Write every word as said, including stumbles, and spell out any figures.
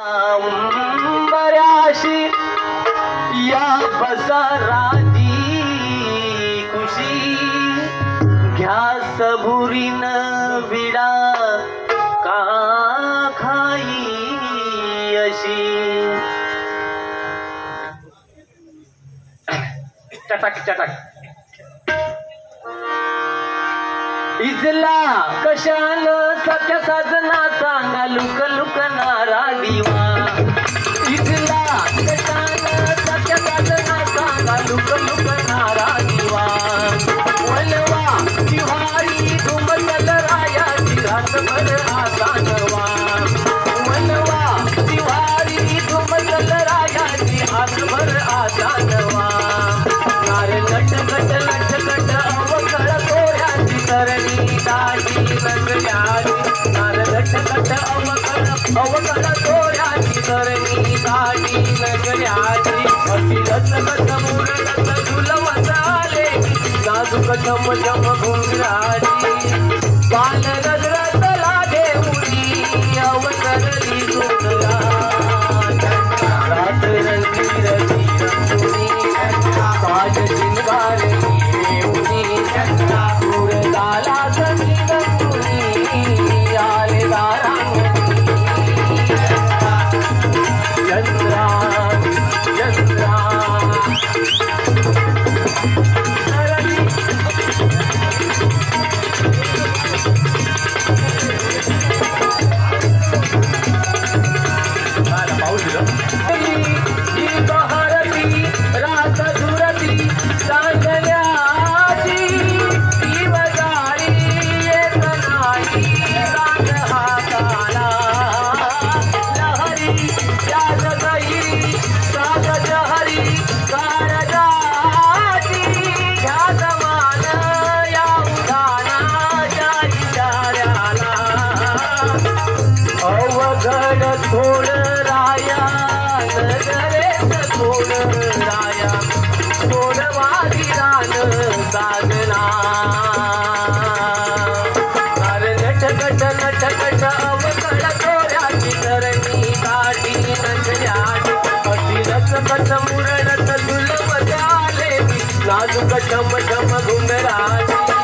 बऱ्याशी या बसाराजी खुशी घ्या सबुरीन विडा का खाई अशी चटक चटक इजला कशान सख्या साजना सांगा लुक लुक नारा दिवा इजला कशान सख्या साजना सांगा लुक लुक नारा दिवा वलवा जिव्हारी धुमकल रायाची रातभर आसानवा वलवा जिव्हारी धुमकल रायाची रातभर आसानवा नारे गट गट लट गट अवकळ तोऱ्याची करणी दाढी नगल्याची नारे गट गट अवकळ अवकळ तोऱ्याची करणी दाढी नगल्याची अति रस गट मुरडत झुलवत आले नाजूक झम झम घुंगराची बाल रजरत लागे उडी अवतरली सुंदरा रात रंगीर रंगुनी काज जिनगार उनी सूर दाला सजी रंगुनी आले दारांगणी चंद्रा चंद्रा अवघड थोड राया नगरेत थोड राया थोड वारी रान साधना अरे नटकट नटकट अवघड थोड्याची करणी काठी नजऱ्याची अति रसकट मुरडत झुलवत आले नाजूक झम झम घुंगराची